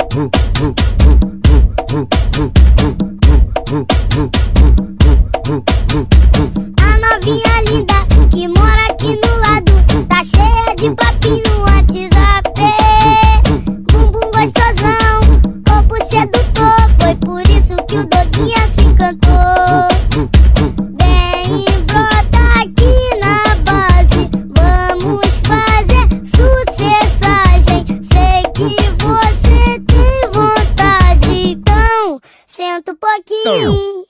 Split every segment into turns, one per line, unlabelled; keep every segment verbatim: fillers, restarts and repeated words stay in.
A novinha linda que mora aqui no lado tá cheia de papinho no WhatsApp. Bumbum gostosão, corpo sedutor, foi por isso que o Doguinha se encantou. Vem e brota aqui na base, vamos fazer sucessagem. Sei que você tem vontade, então senta um pouquinho.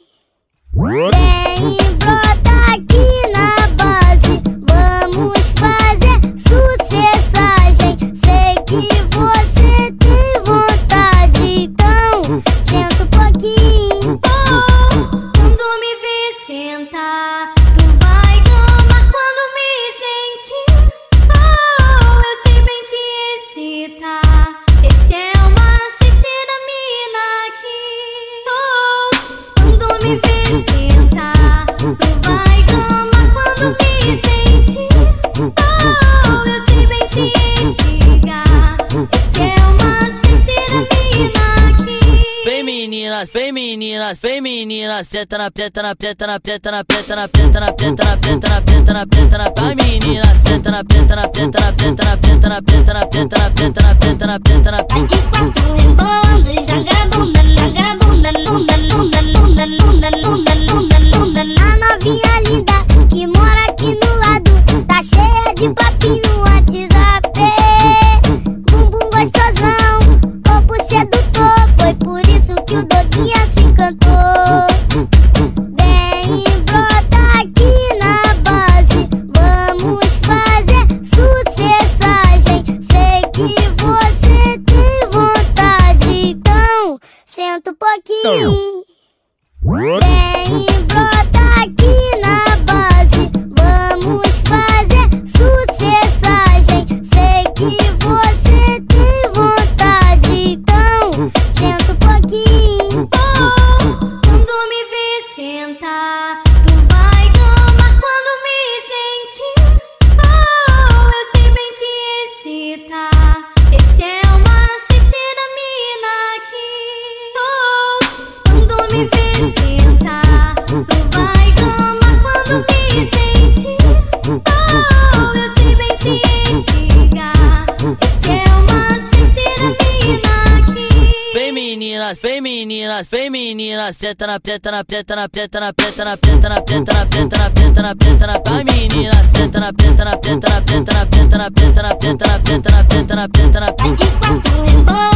Vem e brota aqui na base, vamos fazer sucessagem. Sei que você tem vontade, então senta um pouquinho.
Oh, quando me vê sentar, tu vai gamar quando me sentir. Oh, eu sei bem te excitar. Esse é o macete da mina aqui. Oh, quando me vê sentar, tu vai gamar quando me sentir. Oh, eu sei bem te excitar. Esse é o macete da mina aqui.
Vem menina, vem menina, vem menina, senta na peta, na peta, na peta, na peta, na peta, na peta, na peta, na peta, na peta, na peta, menina, senta na peta, na peta, na peta, na peta, na peta, na peta, na peta, na peta, na peta, na
Vai de quatro rebolando, joga a bunda, joga a bunda, lunda, lunda, lunda, lunda, lunda, lunda, lunda.
A novinha linda que mora aqui no lado tá cheia de papinho no WhatsApp. Bumbum gostosão, corpo sedutor, foi por isso que o Doguinha se encantou. Vem e brota aqui na base, vamos fazer sucessagem. Sei que você tem vontade, então senta um pouquinho. Vem e brota aqui na base, vamos fazer sucessagem. Sei que você tem vontade, então senta um pouquinho.
Oh, quando me vê sentar, tu vai gamar quando me sentir. Oh, eu sei bem te excitar. Esse é o macete da mina aqui. Oh, quando me vê sentar, tu vai gamar quando me sentir. Oh, eu sei bem te excitar. Esse é o macete da mina aqui.
Vem menina, vem menina, vem menina, senta na peta, na peta, na peta, na peta, na peta, na peta, na peta, na peta, na peta, na peta, menina, senta na peta, na peta, na peta, na peta, na peta, na peta, na peta, na peta, na peta, na peta, na
Vai
peta.
de quatro rebolando.